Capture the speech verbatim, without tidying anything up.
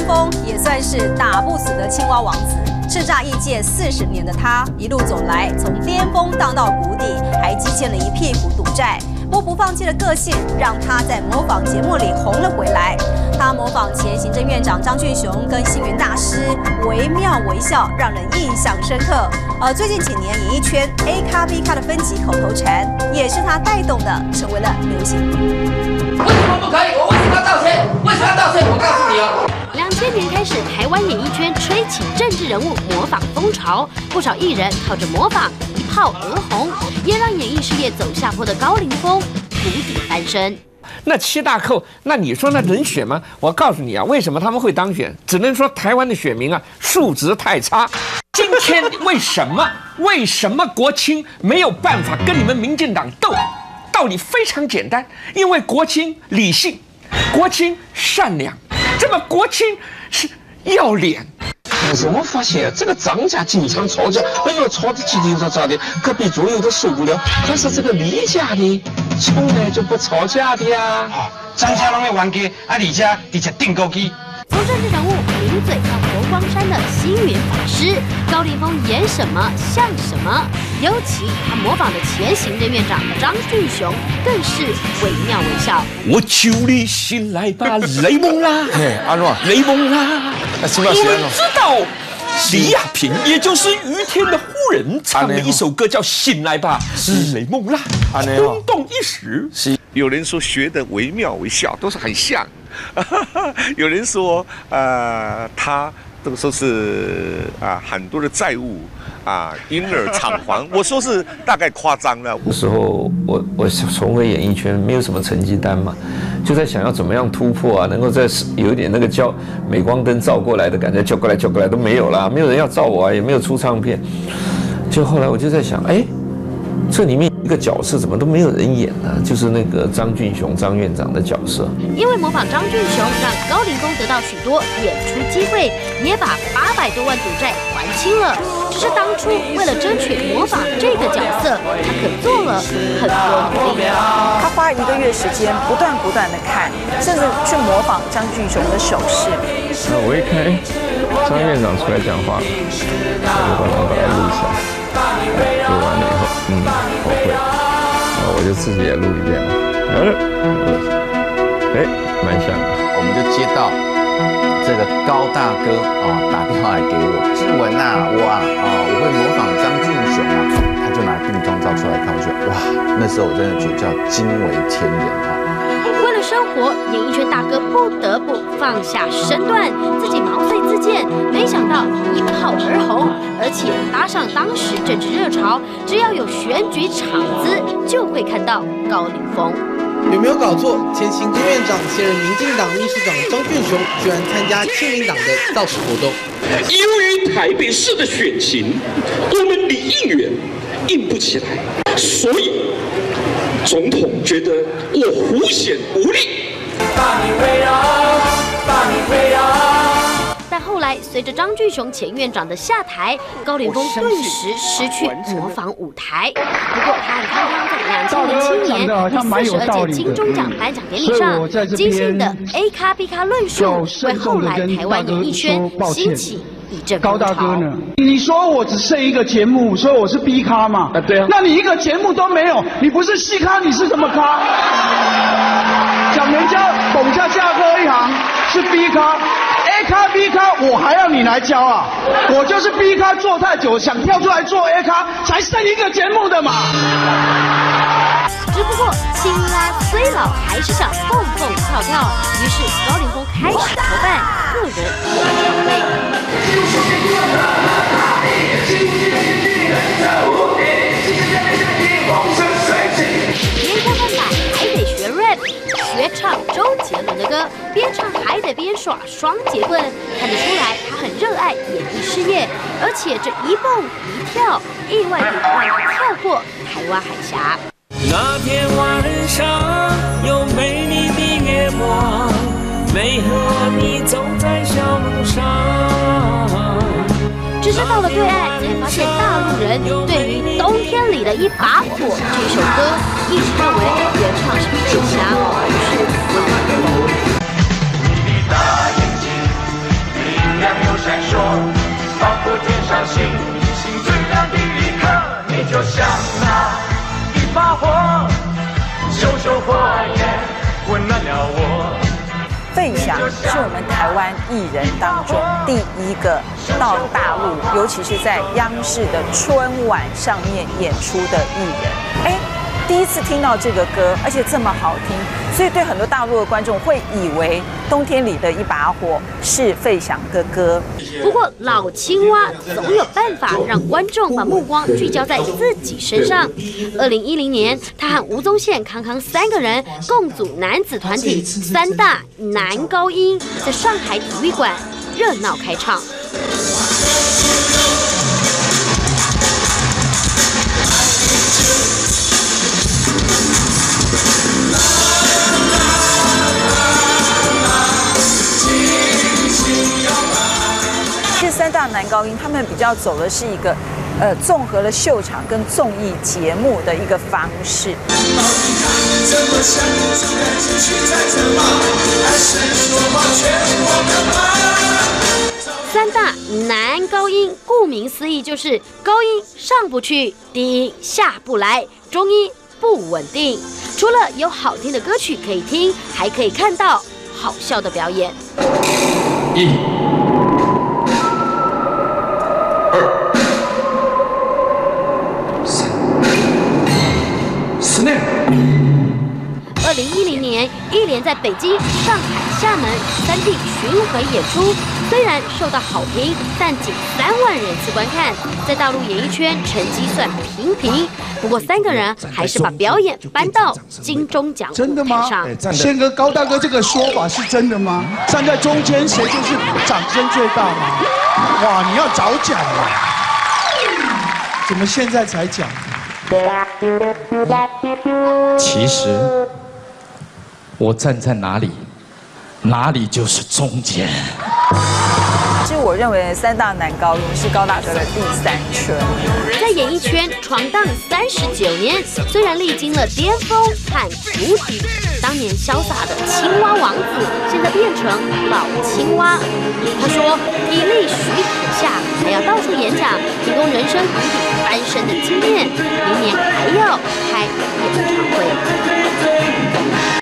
峰也算是打不死的青蛙王子。叱咤艺界四十年的他，一路走来，从巅峰荡到谷底，还积欠了一屁股赌债。不过不放弃的个性，让他在模仿节目里红了回来。他模仿前行政院长张俊雄跟星云大师惟妙惟肖，让人印象深刻。而最近几年，演艺圈 A 咖 B 咖的分级口头禅，也是他带动的，成为了流行语。 为什么不可以？我为什么要道歉？为什么要道歉？我告诉你哦。 两千年开始，台湾演艺圈吹起政治人物模仿风潮，不少艺人靠着模仿一炮而红，也让演艺事业走下坡的高凌风谷底翻身。 那七大寇，那你说那能选吗？我告诉你啊，为什么他们会当选？只能说台湾的选民啊素质太差。今天为什么为什么国青没有办法跟你们民进党斗？道理非常简单，因为国青理性，国青善良，这么国青是要脸。 可是我发现这个张家经常吵架，哎呦，吵得叽叽喳喳的，隔壁桌友都受不了。可是这个李家呢，从来就不吵架的呀。 哦，张家拢要冤家，啊，李家直接顶高机。 从政治人物名嘴到佛光山的星云法师，高凌风演什么像什么。尤其他模仿的前行政院长张俊雄，更是惟妙惟肖。 我求你醒来吧，雷蒙啦！ 嘿，安怎？ 雷蒙啦！ 我们知道李亚平，也就是于天的夫人，唱了一首歌叫《醒来吧，雷蒙啦》，轰动一时。 有人说学得惟妙惟肖，都是很像。有人说，呃，他都说是啊、呃，很多的债务啊，因而偿还。我说是大概夸张了。 那时候我我重回演艺圈，没有什么成绩单嘛，就在想要怎么样突破啊，能够在有一点那个照镁光灯照过来的感觉，照过来照过来都没有啦，没有人要照我啊，也没有出唱片。就后来我就在想，哎，这里面一个角色怎么都没有人演呢？就是那个张俊雄张院长的角色。 因为模仿张俊雄，让高凌风得到许多演出机会，也把八百多万赌债还清了。只是当初为了争取模仿这个角色，他可做了很多努力。 他花一个月时间，不断不断的看，甚至去模仿张俊雄的手势。 那我一看，哎，张院长出来讲话了，我就帮他把它录下来。录完了以后，嗯，我会，然后我就自己也录一遍了。哎，蛮像的。 我们就接到这个高大哥啊打电话来给我，志文呐，我啊啊我会模仿张俊雄啊，他就拿定妆照出来看，我觉得哇，那时候我真的觉得叫惊为天人啊。 为了生活，演艺圈大哥不得不放下身段，自己毛遂自荐。没想到一炮而红，而且搭上当时政治热潮，只要有选举场子，就会看到高凌风。 有没有搞错？前行政院长、现任民进党秘书长张俊雄居然参加亲民党的造势活动。 由于台北市的选情，我们离应援硬不起来，所以总统觉得我胡显无力。 但后来随着张俊雄前院长的下台，高凌风顿时失去模仿舞台。不过他和康康在两千零七年第四十二届金钟奖颁奖典礼上，精心的 A 咖 B 咖论述，为后来台湾演艺圈兴起一阵高大哥呢？ 你说我只剩一个节目，说我是 B 咖嘛？啊，对啊。那你一个节目都没有，你不是 C 咖，你是什么咖？讲人家董家驾鹤一行是 B 咖。A 咖 B 咖，我还要你来教啊！我就是 B 咖做太久，想跳出来做 A 咖，才剩一个节目的嘛。 只不过青蛙虽老，还是想蹦蹦跳跳，于是高凌风开始筹办个人演唱会。年轻办法还得学 rap。学唱周杰伦的歌，边唱还得边耍双节棍，看得出来他很热爱演艺事业，而且这一蹦一跳，意外地让他跳过台湾海峡。 那天晚上有美丽的月光，没和你走在小路上。 只是到了对岸，才发现大陆人对于《冬天里的一把火》这首歌，一直认为原唱是佩霞，而不是温柔。 翔是我们台湾艺人当中第一个到大陆，尤其是在央视的春晚上面演出的艺人。哎，第一次听到这个歌，而且这么好听，所以对很多大陆的观众会以为《冬天里的一把火》是费翔的歌。 不过老青蛙总有办法让观众把目光聚焦在自己身上。二零一零年，他和吴宗宪、康康三个人共组男子团体三大男高音，在上海体育馆热闹开唱。 这三大男高音，他们比较走的是一个，呃，综合了秀场跟综艺节目的一个方式。 三大男高音，顾名思义就是高音上不去，低音下不来，中音不稳定。除了有好听的歌曲可以听，还可以看到好笑的表演。 一。 二零一零年，一连在北京、上海、厦门三地巡回演出，虽然受到好评，但仅三万人次观看，在大陆演艺圈成绩算平平。不过三个人还是把表演搬到金钟奖真的吗？ 宪哥、高大哥这个说法是真的吗？站在中间，谁就是掌声最大吗？哇，你要早讲啊！怎么现在才讲？ 其实我站在哪里，哪里就是中间。 其实我认为三大男高音是高大哥的第三春。 在演艺圈闯荡三十九年，虽然历经了巅峰和谷底，当年潇洒的青蛙王子，现在变成老青蛙。他说，体力许可下，还要到处演讲，提供人生谷底翻身的经验。明年还要开演唱会。